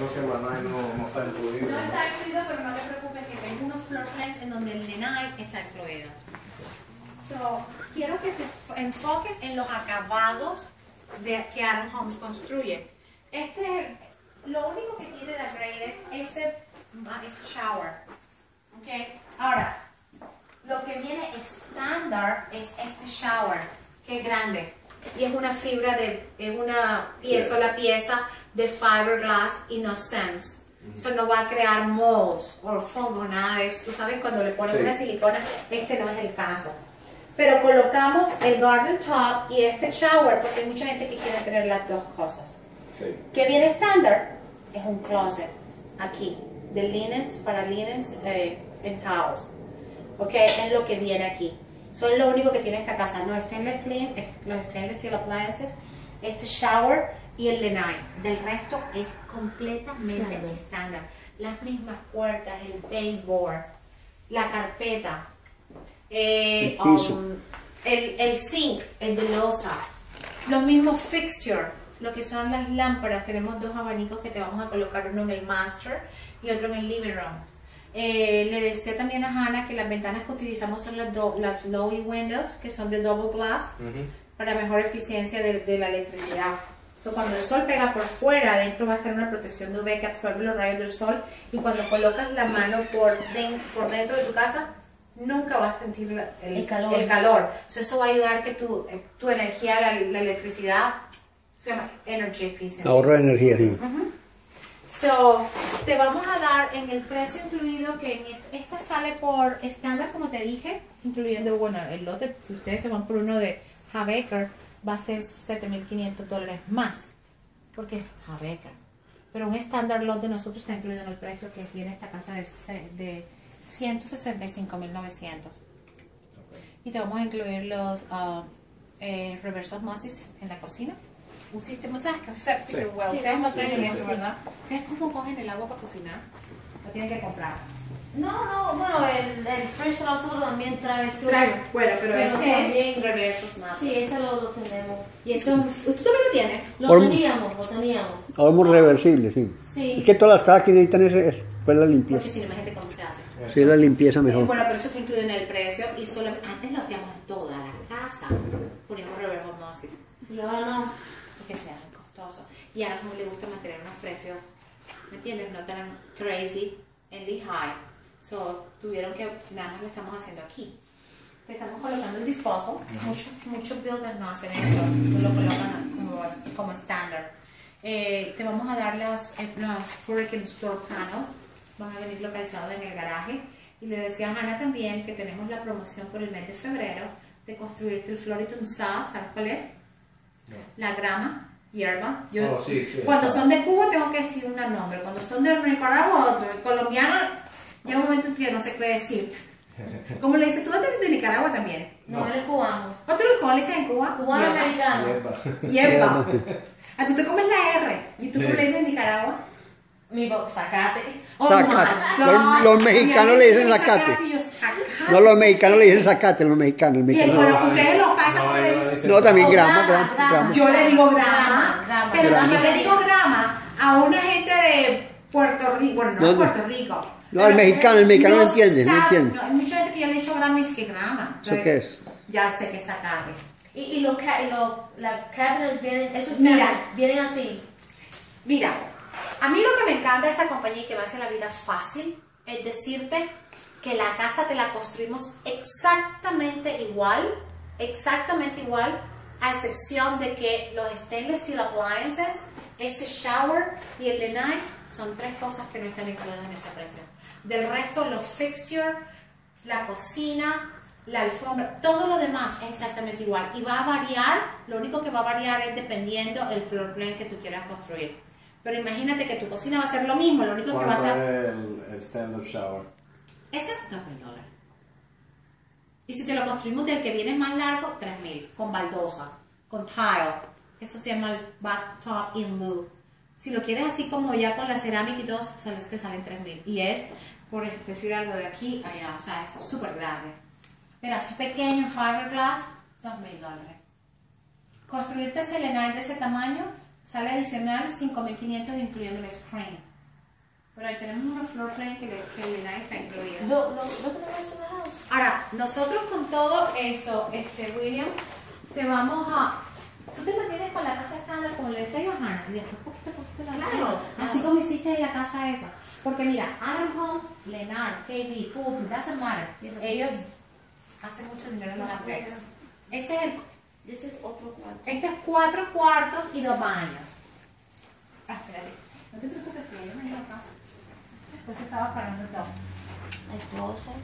creo que Manuel no está incluido. No está incluido, pero no te preocupes que tengo unos floor plans en donde el Lanai está incluido. So, quiero que te enfoques en los acabados que Adam Homes construye. Lo único que tiene de upgrade es ese shower. Okay. Ahora, lo que viene estándar es este shower, que es grande. Y es una fibra es una sola pieza de fiberglass y no SEMS. Eso no va a crear molds o fongos, nada de eso. Tú sabes, cuando le ponen una silicona, este no es el caso. Pero colocamos el garden top y este shower porque hay mucha gente que quiere tener las dos cosas. Sí. Que viene estándar es un closet aquí de linens para linens en towels. Ok, es lo que viene aquí. Son lo único que tiene esta casa. Los stainless steel appliances, este shower y el Lanai. Del resto es completamente estándar. Las mismas puertas, el baseboard, la carpeta. El sink, el de losa, los mismos fixtures, lo que son las lámparas. Tenemos dos abanicos que te vamos a colocar, uno en el master y otro en el living room. Le decía también a Hannah que las ventanas que utilizamos son las Lowy windows, que son de double glass, para mejor eficiencia de la electricidad. Cuando el sol pega por fuera, adentro va a estar una protección de UV que absorbe los rayos del sol, y cuando colocas la mano por dentro de tu casa, nunca vas a sentir el calor. Eso va a ayudar que tu energía, la electricidad, se llama energy efficiency. Ahorro de energía, sí. Te vamos a dar en el precio incluido, que en esta sale por estándar, como te dije, incluyendo, bueno, el lote, si ustedes se van por uno de Habecker, va a ser $7,500 más, porque es Habecker. Pero un estándar lot de nosotros está incluido en el precio que tiene esta casa de $165,900. Y te vamos a incluir los reversos Mossis en la cocina. Un sistema, ¿sabes? Septic well. Ustedes no tienen eso, ¿verdad? ¿Ustedes cómo cogen el agua para cocinar? ¿Lo tienen que comprar? No, bueno, el fresh de nosotros también trae fuel. Bueno, pero este es reversos Mossis. Sí, ese lo tenemos. ¿Y eso, tú también lo tienes? Lo teníamos. Ahorro reversible, sí. Sí. Es que todas las casas que necesitan pues la limpieza. Porque si no, imagínate cómo se hace. Sí, la limpieza mejor. Bueno, pero eso está incluido en el precio, y antes lo hacíamos en toda la casa. Poníamos reversos Mossis. Y ahora no. Porque sea muy costoso. Y a la mujer le gusta mantener unos precios, ¿me entiendes? No tan crazy en the high. Tuvieron que, nada más lo estamos haciendo aquí. Te estamos colocando el disposal. Muchos builders no hacen esto, lo colocan como estándar. Te vamos a dar los Hurricane Store Panels. Van a venir localizados en el garaje. Y le decía a Hannah también que tenemos la promoción por el mes de febrero de construirte el Floriton Sod. ¿Sabes cuál es? No. La grama, hierba. Cuando son de Cuba tengo que decir un nombre. Cuando son de Nicaragua o de colombiano, llega un momento que no sé qué decir. ¿Cómo le dices? ¿Tú eres de Nicaragua también? No, él es cubano. ¿Cómo le dices en Cuba? Cubano americano. Hierba. Tú te comes la R. ¿Y tú cómo le dices en Nicaragua? Zacate. Zacate. Los mexicanos le dicen zacate. No, los mexicanos le dicen zacate, los mexicanos. Y ustedes los paisas, ¿cómo le dicen? No, también grama. Yo le digo grama. Pero si yo le digo grama a una gente de Puerto Rico, bueno, no de Puerto Rico. No, el mexicano no entiende, no entiende. Hay mucha gente que ya le he dicho grama y dice que grama. ¿Eso qué es? Ya sé que es zacate. Y los cabinets vienen, vienen así. Mira, a mí lo que me encanta de esta compañía y que me hace la vida fácil es decirte que la casa te la construimos exactamente igual, a excepción de que los stainless steel appliances, ese shower y el Lanai son tres cosas que no están incluidas en ese precio. Del resto, los fixtures, la cocina, la alfombra, todo lo demás es exactamente igual. Y va a variar, lo único que va a variar es dependiendo el floor plan que tú quieras construir. Pero imagínate que tu cocina va a ser lo mismo, lo único que va a estar... el standard shower? Ese $2,000. Y si te lo construimos del que viene más largo, $3,000, con baldosa, con tile. Eso se llama el bathtub in lieu. Si lo quieres así como ya con la cerámica y todo, te salen $3,000. Y es, por decir algo, de aquí a allá, o sea, es súper grande. Pero así pequeño, fiberglass, $2,000. Construirte ese Lanai de ese tamaño sale adicional $5,500, incluyendo el screen. Pero ahí tenemos unos floor plan que el linaje está incluido. Look at the rest of the house. Ahora, nosotros con todo eso, William, te vamos a... Tú te mantienes con la casa estándar, como le decía Johanna, y después poquito a poquito la Claro. así como hiciste en la casa esa. Porque mira, Adam Homes, Lennar, KB, Pup, doesn't matter. Ellos hacen mucho dinero en los upgrades. Ese es el... This is otro cuarto. Este es 4 cuartos y 2 baños. Ah, espérate. No te preocupes, que yo me llevo a casa. Después estaba parando todo. El closet.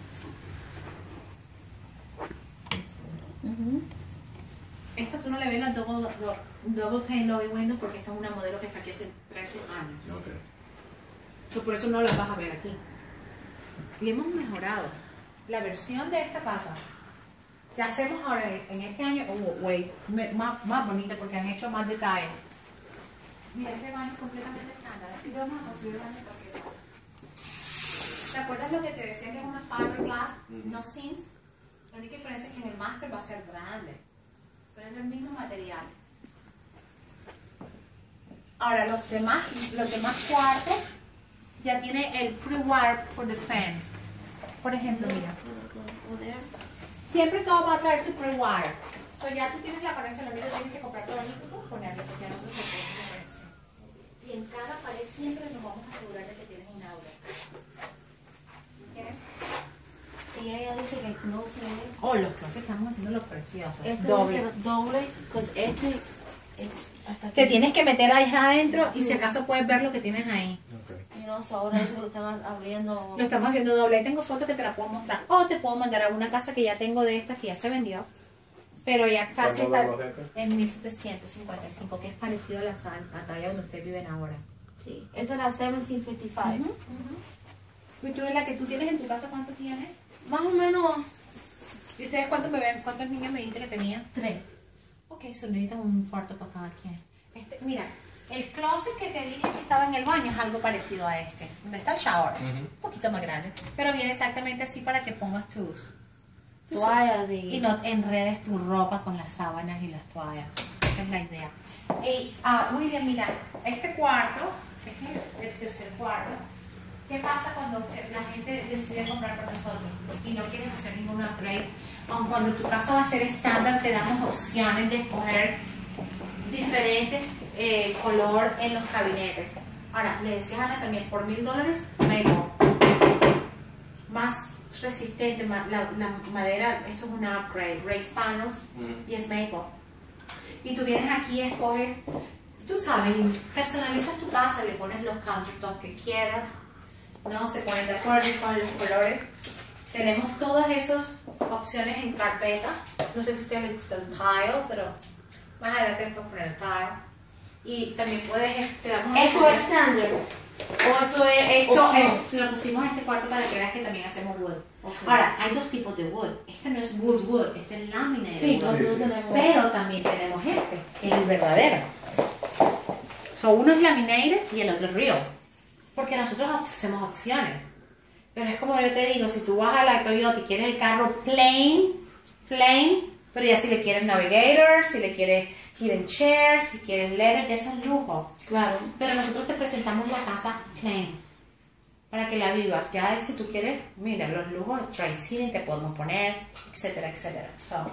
Esta tú no le ves la double pane lobby window porque esta es una modelo que está aquí hace 3 años. Okay. So, por eso no la vas a ver aquí. Y hemos mejorado. La versión de esta casa que hacemos ahora en este año, más bonita porque han hecho más detalles. Mira, este baño es completamente estándar. Así lo vamos a construir el baño completo. ¿Te acuerdas lo que te decía que es una fiberglass? No seams. La única diferencia es que en el master va a ser grande. Pero es el mismo material. Ahora, los demás cuartos ya tiene el pre-wire for the fan. Por ejemplo, mira. Siempre todo va a traer tu pre-wire. So ya tú tienes la conexión, lo único que tienes que comprar todo el equipo y ponerlo porque ya no te pones la conexión. Y en cada pared siempre nos vamos a asegurar de que tienes un outlet. ¿Okay? Y ella dice que el closet es... Oh, los closets estamos haciendo los preciosos. Este Doble. es doble, porque este es hasta aquí. Te tienes que meter ahí adentro y si acaso puedes ver lo que tienes ahí. Okay. You know, so ahora dice que lo están abriendo. Lo estamos haciendo doble. Ahí tengo fotos que te la puedo mostrar. O te puedo mandar a una casa que ya tengo de estas que ya se vendió. Pero ya casi ¿Cuánto está da los jefes? en 1755, que es parecido a la talla donde ustedes viven ahora. Sí, esta es la 1755. ¿Y tú, la que tú tienes en tu casa, cuánto tienes? Más o menos ¿Y ustedes cuántos niños me dijiste que tenían? 3. Ok, so necesitan un cuarto para cada quien. Mira, el closet que te dije que estaba en el baño es algo parecido a este, donde está el shower. Un poquito más grande, pero viene exactamente así para que pongas tus Toallas y no enredes tu ropa con las sábanas y las toallas. Esa es la idea. Y, William, mira, este cuarto, este es el tercer cuarto. ¿Qué pasa cuando la gente decide comprar por nosotros y no quieren hacer ningún upgrade? Aun cuando tu casa va a ser estándar, te damos opciones de escoger diferentes color en los gabinetes. Ahora, le decía a Ana también, por $1,000, maple. Más resistente, la madera, esto es una upgrade, raised panels y es maple. Y tú vienes aquí y escoges, tú sabes, personalizas tu casa, le pones los countertops que quieras, ¿no? Se ponen de acuerdo con los colores. Tenemos todas esas opciones en carpeta. No sé si a ustedes les gusta el tile, pero más adelante les puedes poner el tile. Y también puedes, te damos ¿Esto es estándar? esto lo pusimos en este cuarto para que veas que también hacemos wood. Okay. Ahora, hay dos tipos de wood. Este no es wood, este es laminated Sí, wood. nosotros sí. tenemos. Pero también tenemos este, que es el verdadero. So, uno es laminated y el otro es real. Porque nosotros hacemos opciones. Pero es como yo te digo, si tú vas a la Toyota y quieres el carro plain, pero ya si le quieres navigator, si le quieres hidden chairs, si quieres leather, ya eso es lujo. Claro. Pero nosotros te presentamos la casa plain para que la vivas. Ya si tú quieres, mira, los lujos, dry seating te podemos poner, etcétera, etcétera. So,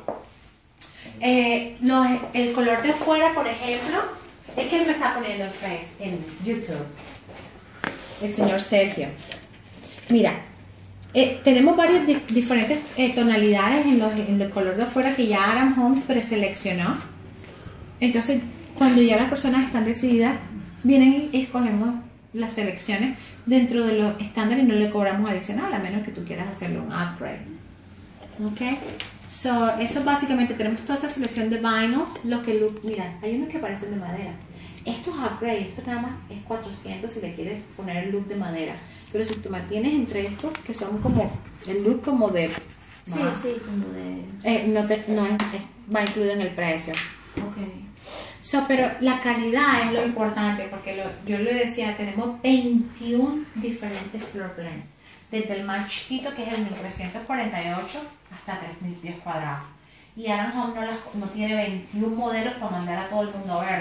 el color de afuera, por ejemplo, es que él me está poniendo en Face, en YouTube. El señor Sergio. Mira, tenemos varias diferentes tonalidades en el color de afuera que ya Adam Homes preseleccionó. Entonces, cuando ya las personas están decididas, vienen y escogemos las selecciones dentro de lo estándar y no le cobramos adicional, a menos que tú quieras hacerle un upgrade. ¿Ok? So, eso básicamente, tenemos toda esta selección de vinyls, los que, mira, hay unos que parecen de madera. Estos upgrades, esto nada más es 400 si le quieres poner el look de madera. Pero si te mantienes entre estos, que son como el look como de... Sí, sí, como de... va incluido en el precio. Ok. So, pero la calidad es lo importante, porque yo le decía, tenemos 21 diferentes floor plans. Desde el más chiquito, que es el 1348, hasta 3000 pies cuadrados. Y Adam Home no tiene 21 modelos para mandar a todo el mundo a verlo.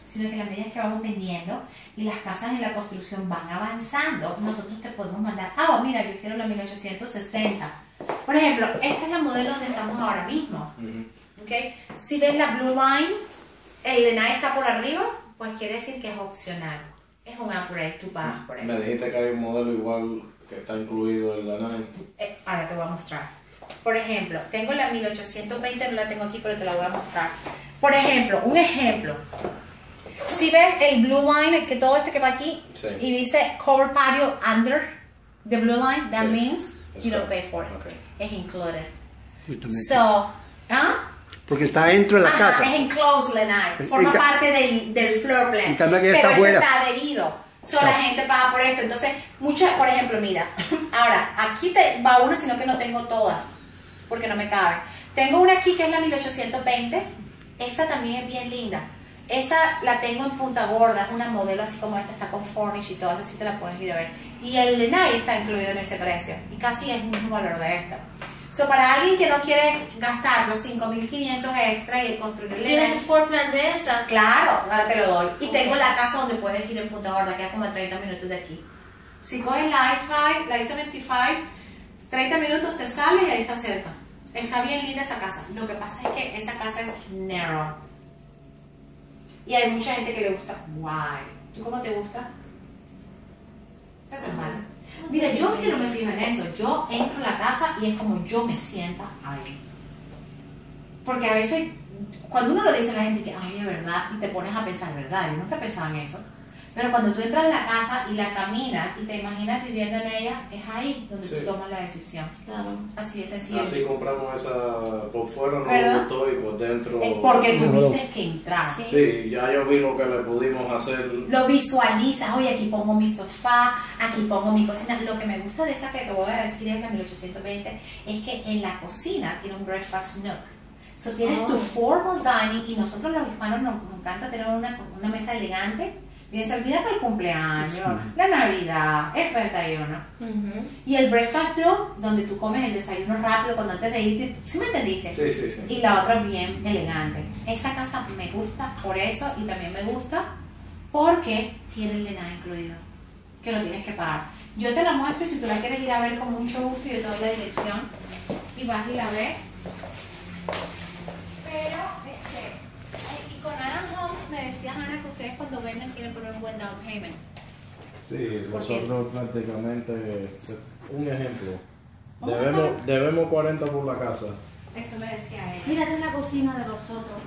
sino que a medida que vamos vendiendo y las casas en la construcción van avanzando, nosotros te podemos mandar, mira, yo quiero la 1860. Por ejemplo, esta es la modelo donde estamos ahora mismo. ¿Okay? Si ves la Blue Line, el Lanai está por arriba, pues quiere decir que es opcional. Es un upgrade, tú pagas por él. Me dijiste que hay un modelo igual que está incluido en la nave. Ahora te voy a mostrar. Por ejemplo, tengo la 1820, no la tengo aquí, pero te la voy a mostrar. Por ejemplo, un ejemplo. Si ves el Blue Line, que todo este que va aquí, sí, y dice Cover Patio Under the Blue Line, that means you don't pay for it. Okay. Es included. So, porque está dentro de la casa. Es enclosed Lanai. Forma parte del floor plan. Pero está afuera. Está adherido. La gente paga por esto. Entonces, muchas, por ejemplo, mira, ahora, aquí te va una, sino que no tengo todas, porque no me caben. Tengo una aquí que es la 1820. Esa también es bien linda. Esa la tengo en Punta Gorda, una modelo así como esta, está con furnish y todo, esa sí te la puedes ir a ver. Y el Lanai está incluido en ese precio, y casi es el mismo valor de esta. Para alguien que no quiere gastar los 5.500 extra y construir el ¿Tienes un floor plan de esa? Claro, ahora te lo doy. Y tengo la casa donde puedes ir en Punta Gorda, queda como a 30 minutos de aquí. Si coges la I-75, 30 minutos te sales y ahí está cerca. Está bien linda esa casa. Lo que pasa es que esa casa es narrow. Y hay mucha gente que le gusta wide. ¿Tú cómo te gusta? Esa es mala. Mira, yo no me fijo en eso. Yo entro a la casa y es como yo me sienta ahí. Porque a veces, cuando uno lo dice a la gente que, ay, es verdad, y te pones a pensar, ¿verdad? Yo nunca pensaba en eso. Pero cuando tú entras en la casa y la caminas y te imaginas viviendo en ella, es ahí donde tú tomas la decisión. Claro. Así de sencillo. Así compramos esa, por fuera no ¿verdad? me gustó y por dentro... Porque tuviste que entrar. Sí, ya yo vi lo que le pudimos hacer. Lo visualizas, oye, aquí pongo mi sofá, aquí pongo mi cocina. Lo que me gusta de esa que te voy a decir es la 1820 es que en la cocina tiene un breakfast nook. So tienes tu formal dining y nosotros los hispanos nos encanta tener una mesa elegante, bien servida para el cumpleaños, la Navidad, el 31. Y el breakfast nook, donde tú comes el desayuno rápido cuando antes de irte, ¿sí me entendiste? Sí. Y la otra bien elegante. Esa casa me gusta por eso y también me gusta porque tiene el Lanai incluido, que lo tienes que pagar. Yo te la muestro y si tú la quieres ir a ver con mucho gusto, yo te doy la dirección y vas y la ves. Pero, y con Adam Homes me decías, Ana, que ustedes cuando vendan quieren poner un buen down payment. Sí, nosotros prácticamente, un ejemplo, ¿Cómo debemos 40 por la casa. Eso me decía ella. Mira, esta es la cocina de nosotros.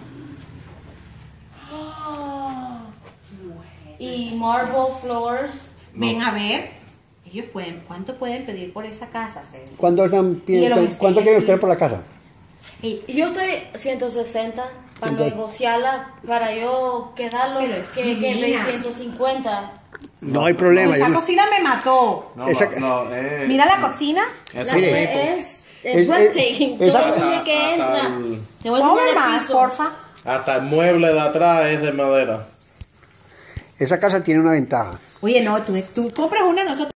Y marble floors. Ven a ver, ellos pueden, ¿cuánto pueden pedir por esa casa? ¿Cuánto quieren ustedes por la casa? Yo estoy 160 para negociarla, para yo quedarlo, Pero es que divina. 150. No hay problema. Esa cocina me mató. Mira la cocina. La Mire. es breathtaking. Todo el mundo que entra. Te voy a Ponme enseñar el más, piso. porfa. Hasta el mueble de atrás es de madera. Esa casa tiene una ventaja. Oye, no, tú compras una, nosotros